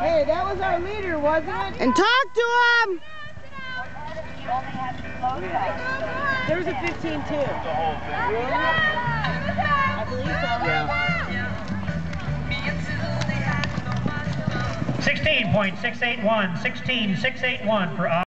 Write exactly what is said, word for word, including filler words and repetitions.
Hey, that was our leader, wasn't it? And talk to him! There was a fifteen too. Really? I believe so. Yeah. sixteen point six eight one, sixteen six eight one for